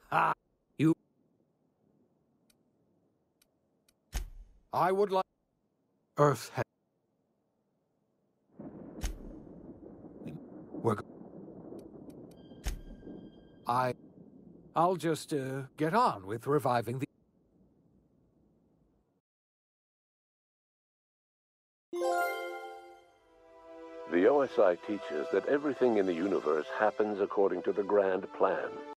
Ah, you. I would like Earth. We're. I. I'll just get on with reviving the. The OSI teaches that everything in the universe happens according to the grand plan.